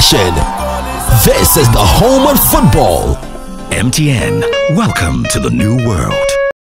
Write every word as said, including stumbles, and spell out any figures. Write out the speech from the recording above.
passion. This is the home of football. M T N, welcome to the new world.